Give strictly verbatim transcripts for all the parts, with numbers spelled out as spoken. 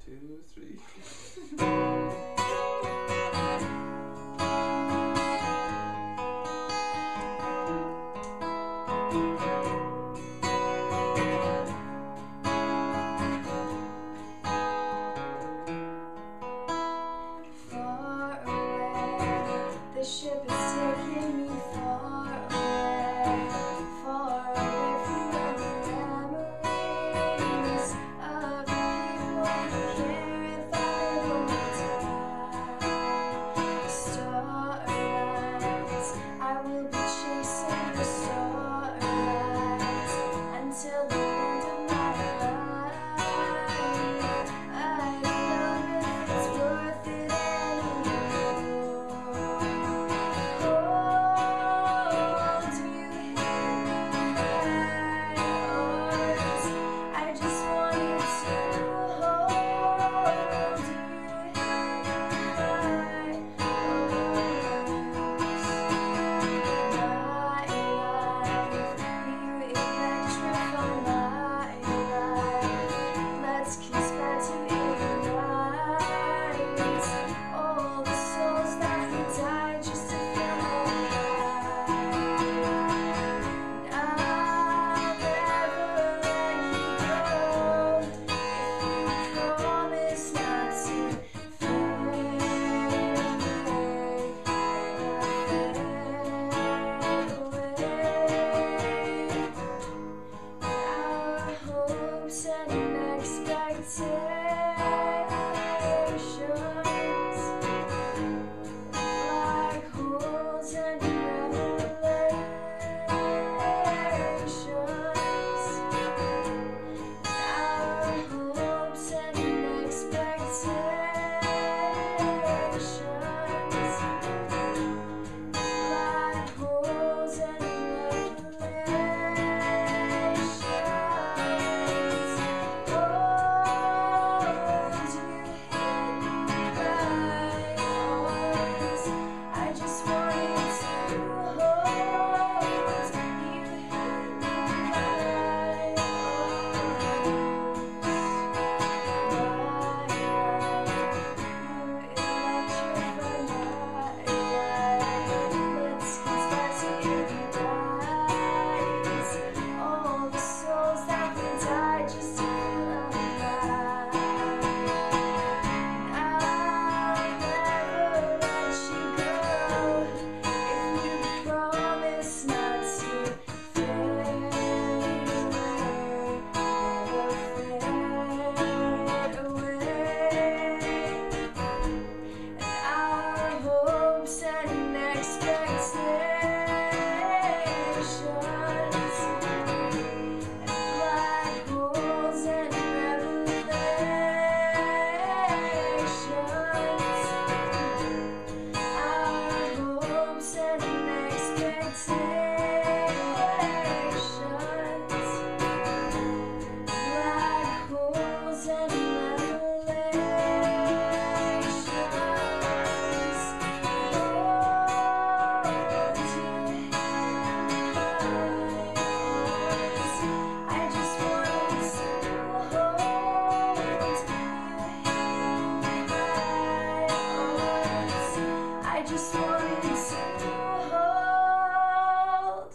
two, three. Far away, the ship is taking me far away, far away from the memories of the people who care if I won't die. Starlight, I will be chasing the starlight until the end of my life. I don't know if it's worth it anymore. Hold you in my arms. I just wanted to hold you in my arms. My life, you electrify my life. Let's kiss back to ignite all the souls that we died just to feel alive. I'll never let you go if you promise not to fade away, fade away. Our hopes and expectations, like holes and revelations. Our hopes and expectations, like holes and revelations. Hold you in my arms. I just wanted to hold you in my arms. All the souls that we died just to feel alive. I'll never let you go if you promise not to fade away, never fade away. And our hopes and expectations, black holes and revelations. Our hopes and expectations, black holes and revelations. Hold you in my arms. I just wanted to hold you in my arms. I just wanted to hold.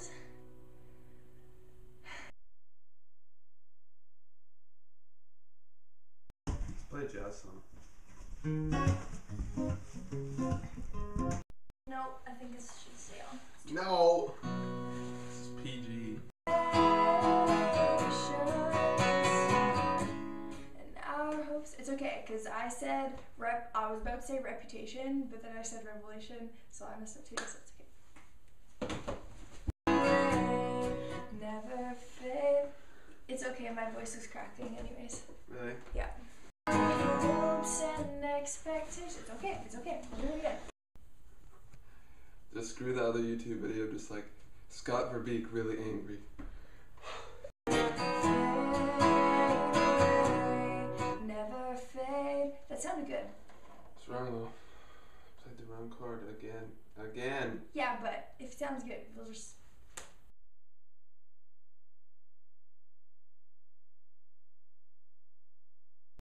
Let's play a jazz song. Nope, I think this should stay on. No! This is P G. And our hopes. It's okay, because I said rep. I was about to say reputation, but then I said revelation, so I messed up too. So it's okay. Never fade. It's okay. My voice is cracking, anyways. Really? Yeah. Hopes and expectations. It's okay. It's okay. I'll do it again. Just screw the other YouTube video, just like Scott Verbeek really angry. Never fade. That sounded good. What's wrong though? Played the wrong chord again. Again! Yeah, but if it sounds good, we'll just